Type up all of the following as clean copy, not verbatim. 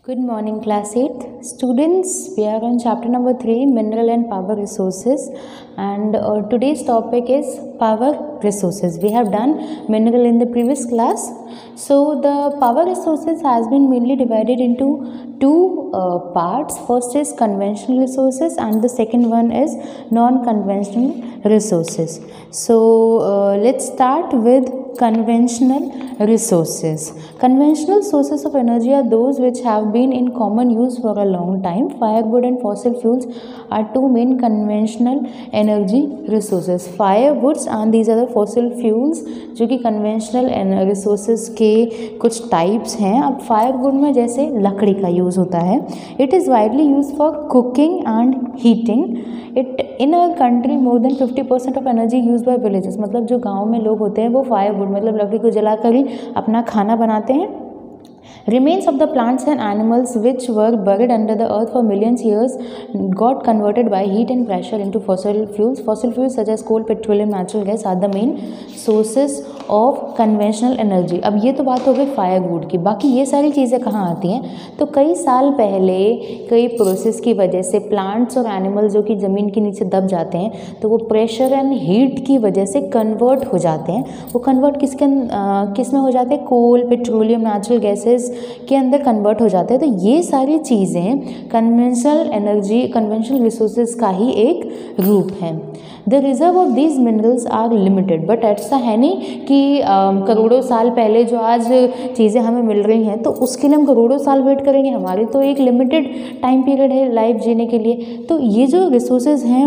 Good morning, class 8th students. We are on chapter number 3, mineral and power resources, and today's topic is power resources. We have done mineral in the previous class. So the power resources has been mainly divided into two parts. First is conventional resources and the second one is non-conventional resources. So let's start with conventional resources. Conventional sources of energy are those which have been in common use for a long time. Firewood and fossil fuels are two main conventional energy resources. Firewoods and these are the fossil fuels जो कि conventional resources के कुछ types हैं. अब firewood में जैसे लकड़ी का use होता है. It is widely used for cooking and heating. It in a country more than 50% of energy used by villages. मतलब जो गाँव में लोग होते हैं वो firewood मतलब लकड़ी को जलाकर ही अपना खाना बनाते हैं. Remains of the plants and animals which were buried under the earth for millions of years got converted by heat and pressure into fossil fuels. Fossil fuels such as coal, petroleum, natural gas are the main sources of conventional energy. अब ये तो बात हो गई firewood की. बाकी ये सारी चीज़ें कहाँ आती हैं? तो कई साल पहले कई प्रोसेस की वजह से प्लांट्स और एनिमल जो कि ज़मीन के नीचे दब जाते हैं तो वो प्रेशर एंड हीट की वजह से कन्वर्ट हो जाते हैं. वो कन्वर्ट किस में हो जाते हैं? कोल, पेट्रोलियम, नेचुरल गैसेस के अंदर कन्वर्ट हो जाते हैं. तो ये सारी चीज़ें कन्वेंशनल एनर्जी, कन्वेंशनल रिसोर्सेज का ही एक रूप है. The reserve of these minerals are limited. But ऐसा है नहीं कि करोड़ों साल पहले जो आज चीज़ें हमें मिल रही हैं तो उसके लिए हम करोड़ों साल वेट करेंगे. हमारी तो एक लिमिटेड टाइम पीरियड है लाइफ जीने के लिए. तो ये जो रिसोर्सेज हैं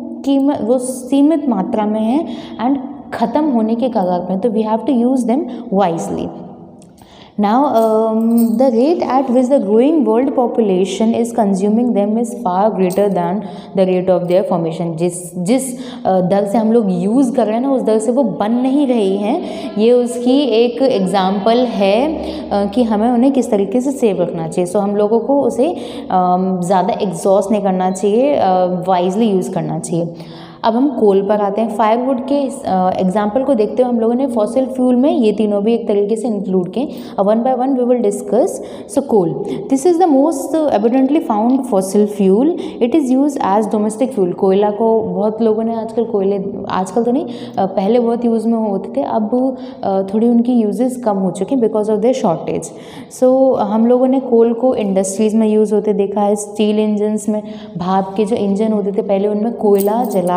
वो सीमित मात्रा में हैं एंड ख़त्म होने के कगार पर हैं. तो we have to use them wisely. Now, the rate at which the growing world population is consuming them is far greater than the rate of their formation. जिस दर से हम लोग यूज़ कर रहे हैं ना उस दर से वो बन नहीं रही हैं. ये उसकी एक एग्जाम्पल है कि हमें उन्हें किस तरीके से सेव रखना चाहिए. सो हम लोगों को उसे ज़्यादा एग्जॉस्ट नहीं करना चाहिए, वाइजली यूज़ करना चाहिए. अब हम कोल पर आते हैं. फायरवुड के एग्जाम्पल को देखते हुए हम लोगों ने फॉसिल फ्यूल में ये तीनों भी एक तरीके से इंक्लूड किए. One by one we will discuss. So coal, this is the most evidently found fossil fuel. It is use as domestic fuel. कोयला को बहुत लोगों ने आजकल तो नहीं, पहले बहुत यूज़ में होते थे. अब थोड़ी उनकी यूजेस कम हो चुकी because of their shortage. So हम लोगों ने कोल को इंडस्ट्रीज़ में यूज़ होते देखा है. स्टील इंजन्स में भाप के जो इंजन होते थे पहले उनमें कोयला जला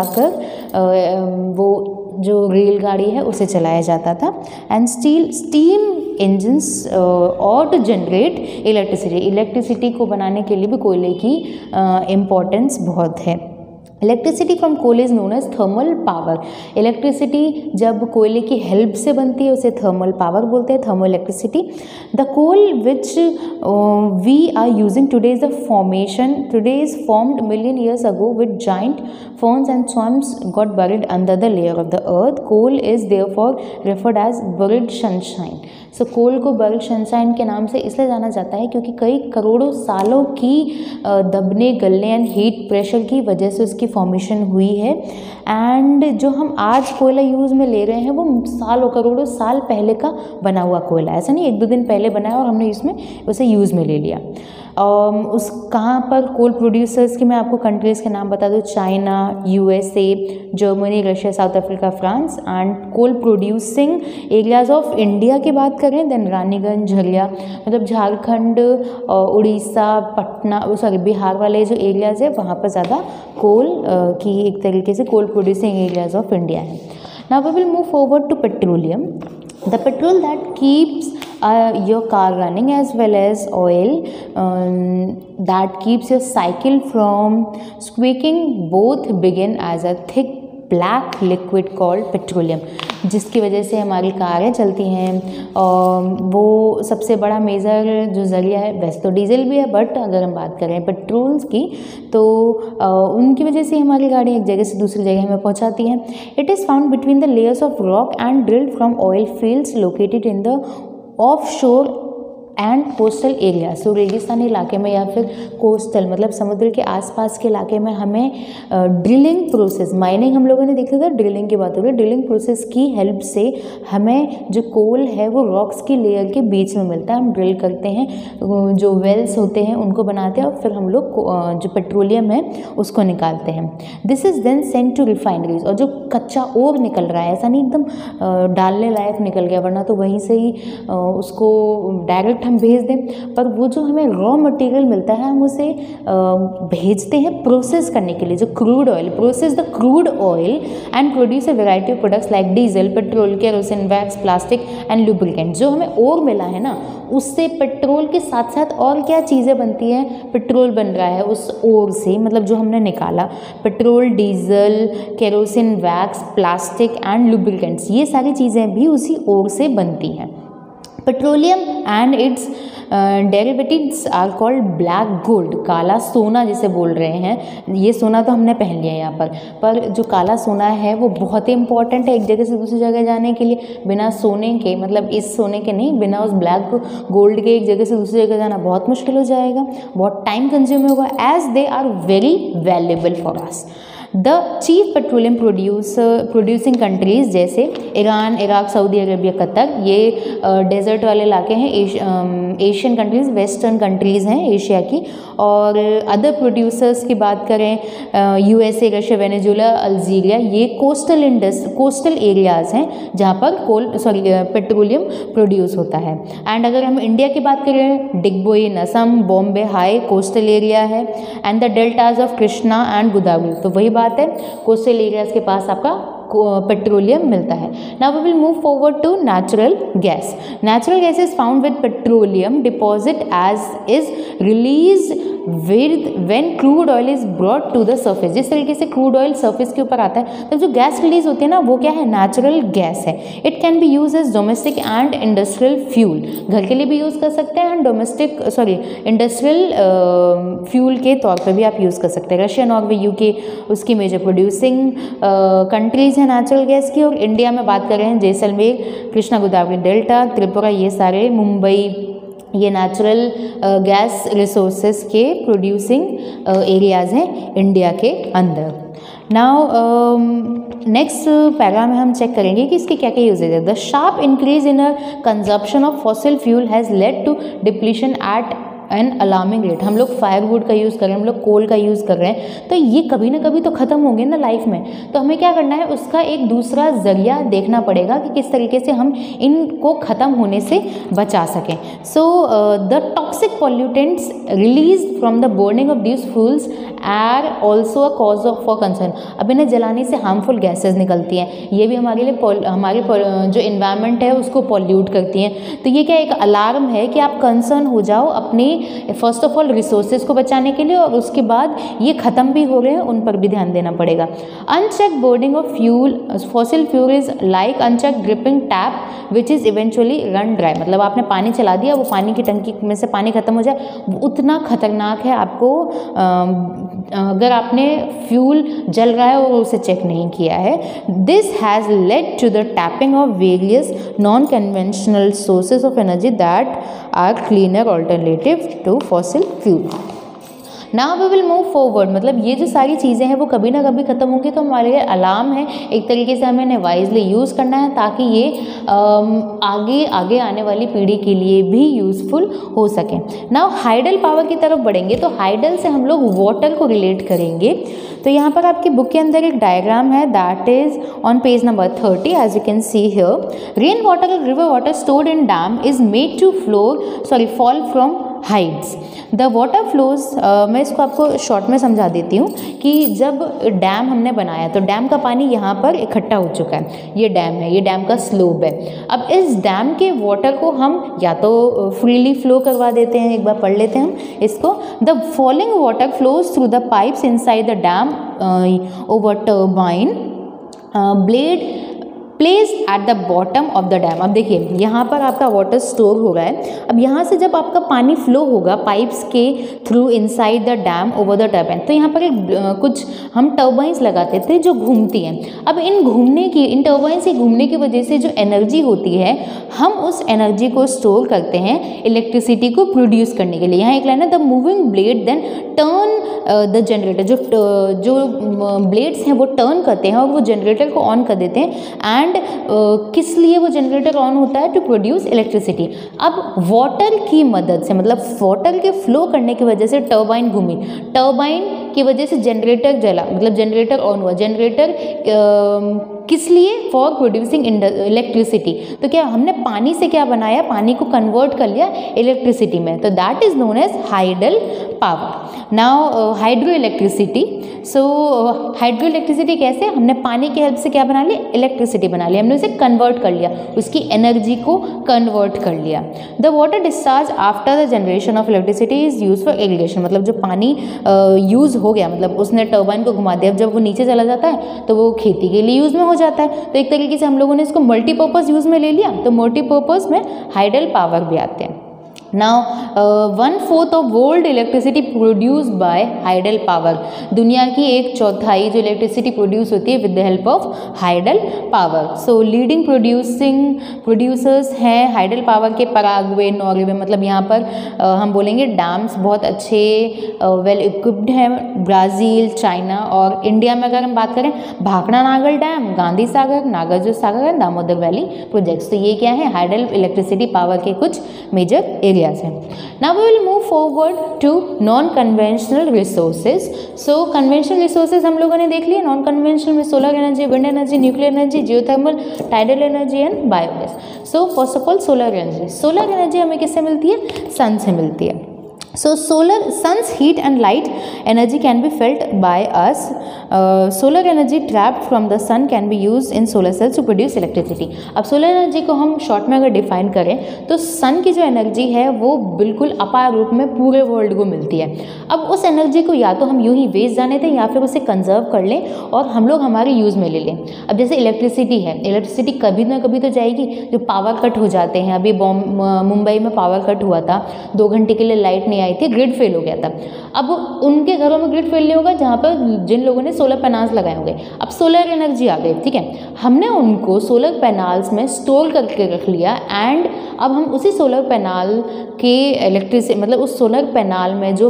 वो जो रेलगाड़ी है उसे चलाया जाता था. एंड स्टीम इंजन्स और टू जनरेट इलेक्ट्रिसिटी को बनाने के लिए भी कोयले की इम्पोर्टेंस बहुत है. Electricity from coal is known as thermal power. Electricity जब कोयले की हेल्प से बनती है उसे थर्मल पावर बोलते हैं, thermal electricity. The coal which we are using today is today is formed million years ago with giant ferns and swamps got buried under the layer of the earth. Coal is therefore referred as buried sunshine. So coal को buried sunshine के नाम से इसलिए जाना जाता है क्योंकि कई करोड़ों सालों की दबने गलने एंड हीट प्रेशर की वजह से उसकी फॉर्मेशन हुई है. एंड जो हम आज कोयला यूज़ में ले रहे हैं वो करोड़ों साल पहले का बना हुआ कोयला. ऐसा नहीं एक दो दिन पहले बनाया और हमने इसमें उसे यूज़ में ले लिया. कहाँ पर कोल प्रोड्यूसर्स की मैं आपको कंट्रीज़ के नाम बता दूँ. China, USA, Germany, Russia, South Africa, France. And coal producing areas of India की बात करें देन रानीगंज, झरिया मतलब झारखंड, उड़ीसा, पटना, बिहार वाले जो एरियाज़ है वहाँ पर ज़्यादा कोल की एक तरीके से coal producing areas of India है. Now we will move forward to petroleum. The petrol that keeps your car running as well as oil that keeps your cycle from squeaking both begin as a thick black liquid called petroleum. जिसकी वजह से हमारी कारें चलती हैं. वो सबसे बड़ा मेजर जो ज़रिया है वैसे तो डीजल भी है बट अगर हम बात करें पेट्रोल्स की तो उनकी वजह से हमारी गाड़ी एक जगह से दूसरी जगह हमें पहुंचाती हैं. It is found between the layers of rock and drilled from oil fields located in the offshore and coastal area. So रेगिस्तानी इलाके में या फिर कोस्टल मतलब समुद्र के आसपास के इलाके में हमें ड्रिलिंग प्रोसेस, माइनिंग हम लोगों ने देखा था, ड्रिलिंग की बात हो रही है, ड्रिलिंग प्रोसेस की हेल्प से हमें जो कोल है वो रॉक्स की लेयर के बीच में मिलता है। हम ड्रिल करते हैं, जो वेल्स होते हैं उनको बनाते हैं और फिर हम लोग जो पेट्रोलियम है उसको निकालते हैं। This is then sent to refineries. और जो कच्चा ओर निकल रहा है, ऐसा नहीं एकदम डालने लायक निकल गया, वरना तो वहीं से ही उसको डायरेक्ट हम भेज दें, पर वो जो हमें रॉ मटेरियल मिलता है हम उसे भेजते हैं प्रोसेस करने के लिए। जो crude oil, process the crude oil and produce a variety of products like diesel, petrol, kerosene, wax, plastic and lubricant. जो हमें ओर मिला है ना, उससे पेट्रोल के साथ साथ और क्या चीज़ें बनती हैं, पेट्रोल बन रहा है उस ओर से, मतलब जो हमने निकाला, petrol, diesel, kerosene, wax, plastic and lubricants, ये सारी चीज़ें भी उसी ओर से बनती हैं। Petroleum and its derivatives are called black gold, काला सोना जिसे बोल रहे हैं। ये सोना तो हमने पहन लिया यहाँ पर जो काला सोना है वो बहुत ही इंपॉर्टेंट है एक जगह से दूसरी जगह जाने के लिए। बिना सोने के, मतलब इस सोने के नहीं, बिना उस ब्लैक गोल्ड के एक जगह से दूसरी जगह जाना बहुत मुश्किल हो जाएगा, बहुत टाइम कंज्यूम होगा, as they are very valuable for us. The chief petroleum producing countries जैसे Iran, Iraq, Saudi Arabia, Qatar, ये डेजर्ट वाले इलाके हैं, एशियन कंट्रीज़, वेस्टर्न कंट्रीज़ हैं एशिया की। और अदर प्रोड्यूसर्स की बात करें, यूएसए, रशिया, वेनेजुएला, अल्जीरिया, ये कोस्टल एरियाज़ हैं जहाँ पर पेट्रोलियम प्रोड्यूस होता है। एंड अगर हम इंडिया की बात करें, Digboi, Assam, Bombay High coastal area है, and the deltas of Krishna and Godavari, तो वही बात है, कोस्टल एरियाज के पास आपका पेट्रोलियम मिलता है। Now we will move forward to natural gas. Natural gas is found with petroleum deposit as is release when crude oil is brought to the surface. जिस तरीके से क्रूड ऑयल सर्फेस के ऊपर आता है तो जो गैस रिलीज होती है ना, वो क्या है, नेचुरल गैस है। It can be use as domestic and industrial fuel, घर के लिए भी यूज़ कर सकते हैं, एंड इंडस्ट्रियल फ्यूल के तौर पर भी आप यूज़ कर सकते हैं। रशिया, नॉर्वे, यूके उसकी मेजर प्रोड्यूसिंग कंट्रीज है नेचुरल गैस की। और इंडिया में बात कर रहे हैं, जैसलमेर, कृष्णा गोदावरी डेल्टा, त्रिपुरा, ये सारे, मुंबई, ये नेचुरल गैस रिसोर्सेज के प्रोड्यूसिंग एरियाज़ हैं इंडिया के अंदर। नाउ नेक्स्ट पैरा में हम चेक करेंगे कि इसके क्या क्या यूजेज है। The sharp increase in consumption of fossil fuel has led to depletion at an alarming rate. हम लोग फायरवुड का यूज़ कर रहे हैं, हम लोग कोल का यूज़ कर रहे हैं, तो ये कभी ना कभी तो ख़त्म होंगे ना लाइफ में। तो हमें क्या करना है, उसका एक दूसरा ज़रिया देखना पड़ेगा कि किस तरीके से हम इनको ख़त्म होने से बचा सकें। So the toxic pollutants release from the burning of these fuels are also a cause of for concern. अब इन्हें जलाने से हार्मफुल गैसेज निकलती हैं, ये भी हमारे लिए हमारे जो इन्वायरमेंट है उसको पॉल्यूट करती हैं। तो ये क्या एक अलार्म है कि आप कंसर्न हो जाओ अपने फर्स्ट ऑफ ऑल रिसोर्सेज को बचाने के लिए, और उसके बाद ये ख़त्म भी हो रहे हैं उन पर भी ध्यान देना पड़ेगा। Unchecked burning of fuel, fossil fuel is like unchecked dripping tap which is eventually run dry. मतलब आपने पानी चला दिया, वो पानी की टंकी में से पानी खत्म हो जाए, उतना खतरनाक है आपको अगर आपने फ्यूल जल रहा है और उसे चेक नहीं किया है। This has led to the tapping of various non conventional sources of energy that are cleaner alternative to fossil fuel. Now we will move forward, मतलब ये जो सारी चीज़ें हैं वो कभी ना कभी ख़त्म होंगी, तो हमारे लिए अलार्म है, एक तरीके से हमें इन्हें वाइजली यूज़ करना है ताकि ये आगे आने वाली पीढ़ी के लिए भी यूज़फुल हो सकें। नाउ हाइडल पावर की तरफ बढ़ेंगे, तो हाइडल से हम लोग वाटर को रिलेट करेंगे। तो यहाँ पर आपकी बुक के अंदर एक डायग्राम है, that is on page number 30 as you can see here. Rain water और river water stored in dam is made to fall from heights. The water flows, मैं इसको आपको शॉर्ट में समझा देती हूँ कि जब डैम हमने बनाया तो डैम का पानी यहाँ पर इकट्ठा हो चुका है, ये डैम है, ये डैम का स्लोप है। अब इस डैम के वाटर को हम या तो फ्रीली फ्लो करवा देते हैं, एक बार पढ़ लेते हैं हम इसको। The falling water flows through the pipes inside the dam over turbine blade place at the bottom of the dam. अब देखिए यहाँ पर आपका वाटर स्टोर हो रहा है। अब यहाँ से जब आपका पानी फ्लो होगा पाइप्स के through inside the dam over the turbine, तो यहाँ पर एक कुछ हम टर्बाइंस लगाते थे जो घूमती हैं। अब इन टर्बाइन से घूमने की वजह से जो एनर्जी होती है, हम उस एनर्जी को स्टोर करते हैं इलेक्ट्रिसिटी को प्रोड्यूस करने के लिए। यहाँ एक लाइन है, the moving blade then turn the generator, जो ब्लेड्स हैं वो टर्न करते हैं और वो जनरेटर को ऑन कर देते हैं। एंड किस लिए वो जनरेटर ऑन होता है? To produce electricity. अब वाटर की मदद से, मतलब वाटर के फ्लो करने की वजह से टर्बाइन घूमी, टर्बाइन की वजह से जनरेटर जला, मतलब जनरेटर ऑन हुआ। जनरेटर किस लिए? For producing electricity. तो क्या हमने पानी से क्या बनाया? पानी को कन्वर्ट कर लिया इलेक्ट्रिसिटी में, तो that is known as hydel power. Now hydro electricity. So hydro electricity कैसे? हमने पानी की हेल्प से क्या बना लिया? इलेक्ट्रिसिटी बना लिया, हमने उसे कन्वर्ट कर लिया, उसकी एनर्जी को कन्वर्ट कर लिया। The water discharge after the generation of electricity is use for irrigation. मतलब जो पानी यूज़ हो गया, मतलब उसने टर्बाइन को घुमा दिया, जब वो नीचे चला जाता है तो वो खेती के लिए यूज़ में हो जाता है। तो एक तरीके से हम लोगों ने इसको मल्टीपर्पज़ यूज़ में ले लिया, तो मल्टीपर्पज़ में हाइडल पावर भी आते हैं। Now 1/4 of world electricity produce by hydel power. दुनिया की 1/4 जो इलेक्ट्रिसिटी प्रोड्यूस होती है with the help of hydel power. So leading producers हैं हाइडल पावर के पराग्वे, नॉर्वे। मतलब यहाँ पर हम बोलेंगे डैम्स बहुत अच्छे वेल इक्विप्ड हैं, ब्राज़ील, चाइना और इंडिया में अगर हम बात करें Bhakra Nangal dam, Gandhi Sagar, Nagarjuna Sagar and Damodar valley projects. तो ये क्या है? हाइडल इलेक्ट्रिसिटी पावर के कुछ मेजर एरियाज हैं। Now we will move forward to non-conventional resources. So conventional resources हम लोगों ने देख लिए। नॉन कन्वेंशनल में solar energy, wind energy, nuclear energy, geothermal, tidal energy and biogas. So first of all solar energy. Solar energy हमें किससे मिलती है? सन से मिलती है। So sun's heat and light energy can be felt by us. Solar energy trapped from the sun can be used in solar cells to produce electricity. अब solar energy को हम शॉर्ट में अगर डिफाइन करें तो सन की जो एनर्जी है वो बिल्कुल अपार रूप में पूरे वर्ल्ड को मिलती है। अब उस एनर्जी को या तो हम यूं ही वेस्ट जाने दें या फिर उसे कंजर्व कर लें और हम लोग हमारे यूज़ में ले लें। अब जैसे इलेक्ट्रिसिटी है, इलेक्ट्रिसिटी कभी ना कभी तो जाएगी। जो पावर कट हो जाते हैं, अभी मुंबई में पावर कट हुआ था, 2 घंटे के लिए लाइट नहीं आई थी, ग्रिड फेल हो गया था। अब उनके घरों में ग्रिड फेल नहीं होगा जहाँ पर जिन लोगों ने सोलर पैनल्स लगाए होंगे। अब सोलर एनर्जी आ गई, ठीक है, हमने उनको सोलर पैनल्स में स्टोर करके रख लिया एंड अब हम उसी सोलर पैनल के इलेक्ट्रिसिटी, मतलब उस सोलर पैनल में जो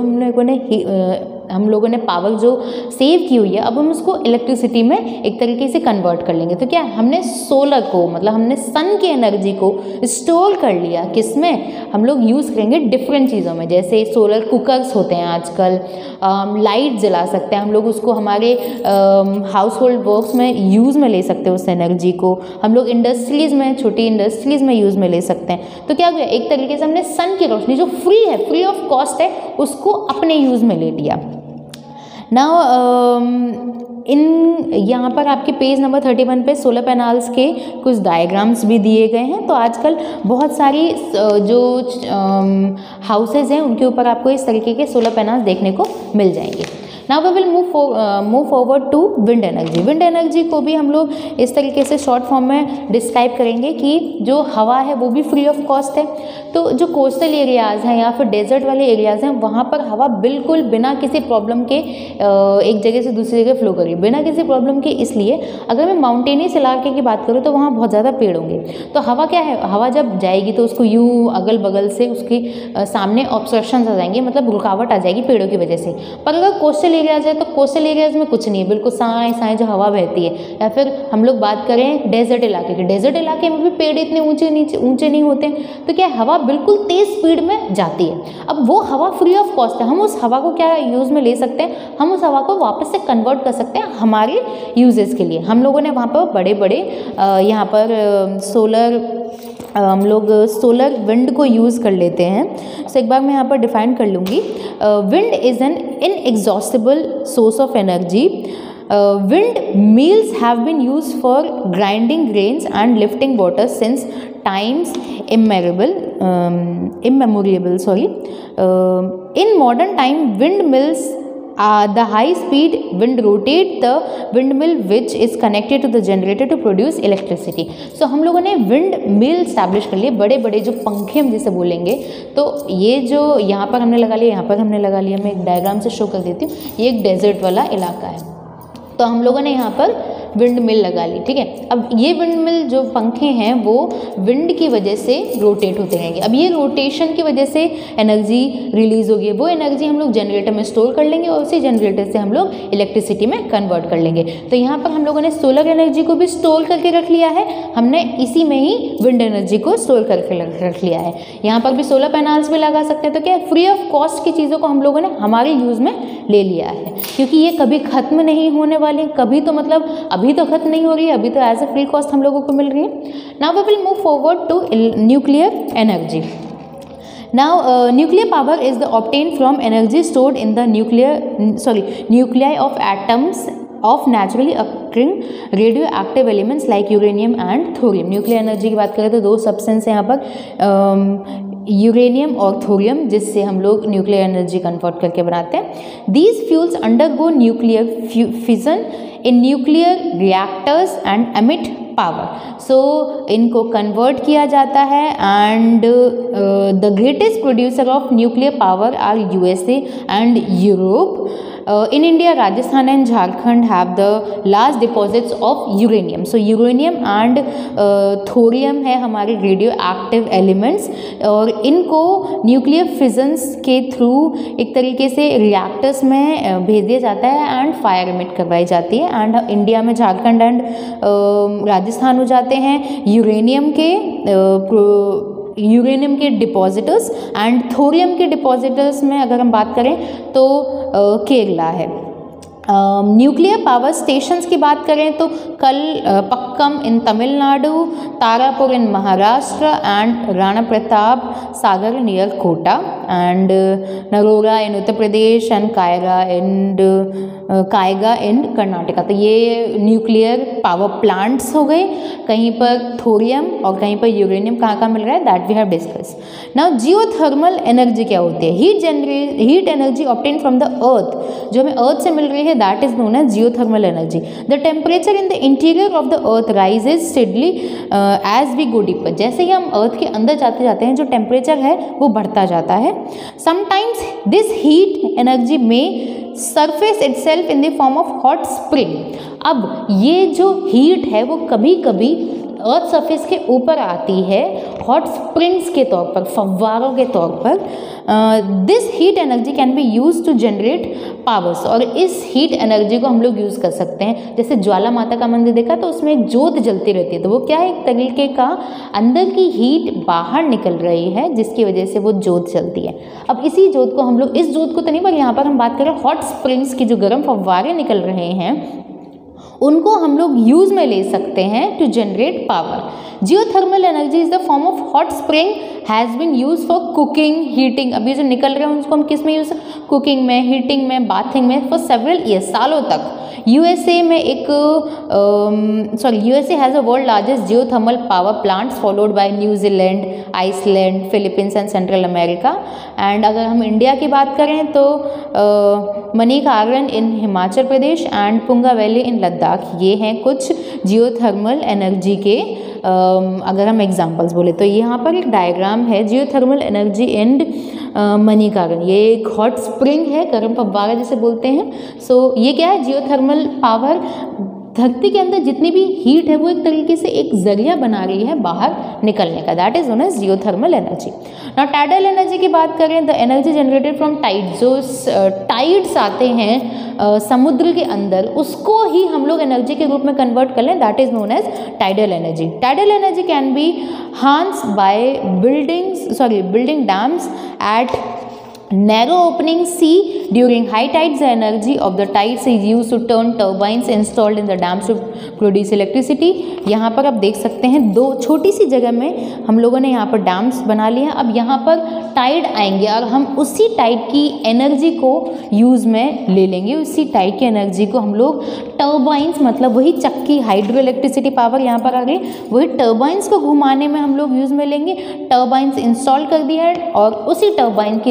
हम लोगों ने पावर जो सेव की हुई है, अब हम उसको इलेक्ट्रिसिटी में एक तरीके से कन्वर्ट कर लेंगे। तो क्या हमने सोलर को, मतलब हमने सन की एनर्जी को स्टोर कर लिया, किसमें? हम लोग यूज़ करेंगे डिफरेंट चीज़ों में। जैसे सोलर कुकर्स होते हैं आजकल, लाइट जला सकते हैं हम लोग, उसको हमारे हाउस होल्ड वर्क्स में यूज़ में ले सकते हैं उस एनर्जी को। हम लोग इंडस्ट्रीज़ में, छोटी इंडस्ट्रीज़ में यूज़ में ले सकते हैं। तो क्या हुआ? एक तरीके से हमने सन की रोशनी जो फ्री है, फ्री ऑफ कॉस्ट है, उसको अपने यूज़ में ले लिया। नाउ यहाँ पर आपके पेज नंबर 31 पे सोलर पैनल्स के कुछ डायग्राम्स भी दिए गए हैं। तो आजकल बहुत सारी जो हाउसेज हैं उनके ऊपर आपको इस तरीके के सोलर पैनल्स देखने को मिल जाएंगे। Now we will move forward to wind energy. Wind energy को भी हम लोग इस तरीके से शॉर्ट फॉर्म में डिस्क्राइब करेंगे कि जो हवा है वो भी फ्री ऑफ कॉस्ट है। तो जो कोस्टल एरियाज़ हैं या फिर डेजर्ट वाले एरियाज़ हैं, वहाँ पर हवा बिल्कुल बिना किसी प्रॉब्लम के एक जगह से दूसरी जगह फ्लो करेगी, बिना किसी प्रॉब्लम के। इसलिए अगर मैं माउंटेनियस इलाके की बात करूँ तो वहाँ बहुत ज़्यादा पेड़ होंगे। तो हवा क्या है, हवा जब जाएगी तो उसको यूँ अगल बगल से उसके सामने ऑब्स्ट्रक्शंस आ जाएंगे, मतलब रुकावट आ जाएगी पेड़ों की वजह से। पर अगर कोस्टल एरियाज है तो कोस्टल एरियाज में कुछ नहीं है, बिल्कुल साए साए जो हवा बहती है। या फिर हम लोग बात करें डेजर्ट इलाके की, डेजर्ट इलाके में भी पेड़ इतने ऊंचे नहीं होते, तो क्या हवा बिल्कुल तेज स्पीड में जाती है। अब वो हवा फ्री ऑफ कॉस्ट है, हम उस हवा को क्या यूज़ में ले सकते हैं, हम उस हवा को वापस से कन्वर्ट कर सकते हैं हमारे यूजेस के लिए। हम लोगों ने वहाँ पर बड़े बड़े यहाँ पर हम लोग सोलर विंड को यूज़ कर लेते हैं। सो एक बार मैं यहाँ पर डिफाइन कर लूँगी। Wind is an inexhaustible source of energy. Wind mills have been used for grinding grains and lifting water since times immemorial. In modern time, windmills the high speed wind rotate the windmill which is connected to the generator to produce electricity. So हम लोगों ने wind mill establish कर लिए, बड़े बड़े जो पंखे हम जिसे बोलेंगे। तो ये जो यहाँ पर हमने लगा लिया, यहाँ पर हमने लगा लिया, मैं एक डायग्राम से शो कर देती हूँ। ये एक डेजर्ट वाला इलाका है, तो हम लोगों ने यहाँ पर विंड मिल लगा ली, ठीक है। अब ये विंड मिल जो पंखे हैं वो विंड की वजह से रोटेट होते रहेंगे। अब ये रोटेशन की वजह से एनर्जी रिलीज होगी, वो एनर्जी हम लोग जनरेटर में स्टोर कर लेंगे और उसी जनरेटर से हम लोग इलेक्ट्रिसिटी में कन्वर्ट कर लेंगे। तो यहाँ पर हम लोगों ने सोलर एनर्जी को भी स्टोर करके रख लिया है, हमने इसी में ही विंड एनर्जी को स्टोर करके रख लिया है। यहाँ पर भी सोलर पैनल्स भी लगा सकते हैं। तो क्या फ्री ऑफ कॉस्ट की चीज़ों को हम लोगों ने हमारे यूज़ में ले लिया है, क्योंकि ये कभी ख़त्म नहीं होने वाले, कभी तो मतलब अभी तो खत्म नहीं हो रही है, अभी तो एज ए फ्री कॉस्ट हम लोगों को मिल रही है। Now we will move forward to nuclear energy. Now, nuclear power is the obtained from energy stored in the nuclei of atoms of naturally occurring radioactive elements like uranium and thorium. Nuclear energy की बात करें तो दो substance है यहाँ पर, uranium और thorium, जिससे हम लोग न्यूक्लियर एनर्जी कन्वर्ट करके बनाते हैं। These fuels undergo nuclear fission in nuclear reactors and emit power. So इनको कन्वर्ट किया जाता है and the greatest producer of nuclear power are USA and Europe. In India, Rajasthan and Jharkhand have the large deposits of uranium. So uranium and thorium है हमारे radio active elements, और इनको nuclear फिजन्स के through एक तरीके से reactors में भेज दिया जाता है एंड फायर एमिट करवाई जाती है। एंड इंडिया में झारखंड एंड राजस्थान हो जाते हैं यूरेनियम के डिपॉजिटर्स, एंड थोरियम के डिपॉजिटर्स में अगर हम बात करें तो केरला है। न्यूक्लियर पावर स्टेशंस की बात करें तो पक्कम in Tamil Nadu, Tarapur in Maharashtra and Rana Pratap Sagar near Kota, and Narora in Uttar Pradesh and Kaiga in Karnataka. तो ये न्यूक्लियर पावर प्लांट्स हो गए। कहीं पर थोरियम और कहीं पर यूरेनियम कहाँ कहाँ मिल रहा है, that we have discuss. Now geothermal energy क्या होती है? Heat energy obtain from the earth, जो हमें अर्थ से मिल रही है, that is known as geothermal energy. The temperature in the interior of the earth rises steadily as we go deeper. जैसे ही हम अर्थ के अंदर जाते जाते हैं, जो टेम्परेचर है वो बढ़ता जाता है। समटाइम्स दिस हीट एनर्जी में surface itself in the form of hot spring. अब ये जो हीट है वो कभी कभी अर्थ सरफेस के ऊपर आती है हॉट स्प्रिंग्स के तौर पर, फव्वारों के तौर पर। This heat energy can be use to generate powers, और इस हीट एनर्जी को हम लोग यूज़ कर सकते हैं। जैसे ज्वाला माता का मंदिर देखा तो उसमें एक जोत जलती रहती है, तो वो क्या है, एक तरीके का अंदर की हीट बाहर निकल रही है जिसकी वजह से वो जोत जलती है। अब इसी जोत को हम लोग, इस जोत को तो नहीं, पर यहाँ पर हम बात करें हॉट स्प्रिंग्स की जो गर्म फव्वारे निकल रहे हैं, उनको हम लोग यूज में ले सकते हैं to generate power. Geothermal energy is the form of hot spring, has been use for cooking, heating. अभी जो निकल रहे हैं उसको हम किस में यूज, कुकिंग में, हीटिंग में, बाथिंग में, फॉर सेवरल ईयर्स, सालों तक। USA में USA has a world largest geothermal power plants followed by New Zealand, Iceland, Philippines and central America. And अगर हम इंडिया की बात करें तो मणिकरण इन Himachal Pradesh and Puga valley in Ladakh, ये हैं कुछ जियोथर्मल एनर्जी के अगर हम एग्जांपल्स बोले तो। यहाँ पर एक डायग्राम है जियोथर्मल एनर्जी एंड मणिकरण। ये एक हॉट स्प्रिंग है, गर्म फव्वारा जिसे बोलते हैं। सो ये क्या है, जियोथर्मल पावर धरती के अंदर जितनी भी हीट है वो एक तरीके से एक जरिया बना रही है बाहर निकलने का, that is known as geothermal energy. Now tidal energy की बात करें, the energy generated from tide, जो टाइड्स आते हैं समुद्र के अंदर, उसको ही हम लोग एनर्जी के रूप में कन्वर्ट कर लें, that is known as tidal energy. Tidal energy can be harnessed by building dams at narrow opening sea during high tides. The energy of the tides is used to turn turbines installed in the dams to produce electricity. यहाँ पर आप देख सकते हैं दो छोटी सी जगह में हम लोगों ने यहाँ पर डैम्स बना लिए हैं। अब यहाँ पर टाइड आएंगे और हम उसी टाइड की एनर्जी को यूज़ में ले लेंगे। उसी टाइड की एनर्जी को हम लोग टर्बाइंस, मतलब वही चक्की, हाइड्रो इलेक्ट्रिसिटी पावर यहाँ पर आ गई, वही टर्बाइंस को घुमाने में हम लोग यूज़ में लेंगे। टर्बाइंस इंस्टॉल कर दिया है और उसी टर्बाइन की इलेक्ट्रिसिटी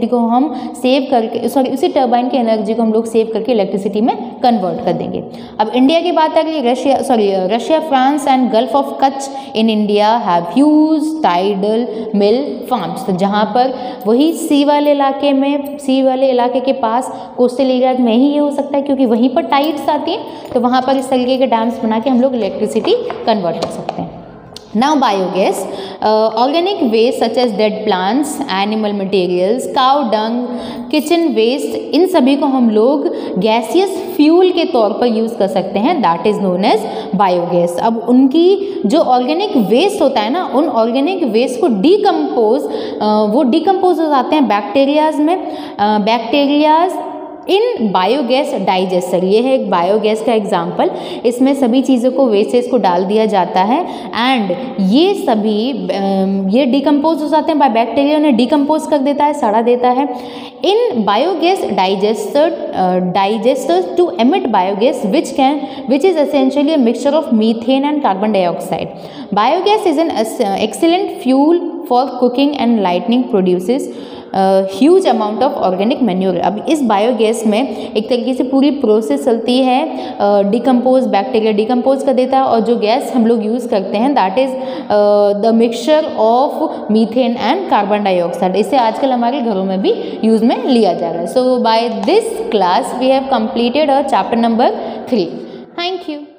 इलेक्ट्रिसिटी को हम सेव करके, सॉरी उसी टर्बाइन की एनर्जी को हम लोग सेव करके इलेक्ट्रिसिटी में कन्वर्ट कर देंगे। अब इंडिया की बात आ गई, Russia, France and gulf of Kutch in India have huge tidal mill farms. तो जहाँ पर वही सी वाले इलाके के पास कोस्टल एरियाज में ही ये हो सकता है, क्योंकि वहीं पर टाइड्स आती हैं, तो वहाँ पर इस तरीके के डैम्स बना के हम लोग इलेक्ट्रिसिटी कन्वर्ट कर सकते हैं। Now biogas, organic waste such as dead plants, animal materials, cow dung, kitchen waste, इन सभी को हम लोग गैसियस फ्यूल के तौर पर यूज़ कर सकते हैं, that is known as biogas. अब उनकी जो ऑर्गेनिक वेस्ट होता है ना, उन ऑर्गेनिक वेस्ट को वो डिकम्पोज हो जाते हैं बैक्टीरियाज में, बैक्टीरियाज इन बायोगैस डाइजेस्टर। ये है एक बायोगैस का एग्जाम्पल। इसमें सभी चीज़ों को, वेस्टेज को डाल दिया जाता है एंड ये सभी ये डिकम्पोज हो जाते हैं बाय बैक्टीरिया, उन्हें डिकम्पोज कर देता है, सड़ा देता है। In biogas digesters to emit biogas which is essentially a mixture of methane and carbon dioxide. Biogas is an excellent fuel for cooking and lightning, produces huge amount of organic manure. अब इस biogas में एक तरीके से पूरी process चलती है, bacteria decompose कर देता है, और जो गैस हम लोग यूज़ करते हैं that is the mixture of methane and carbon dioxide. इसे आजकल हमारे घरों में भी यूज़ में लिया जा रहा है। So by this class we have completed chapter number 3। Thank you.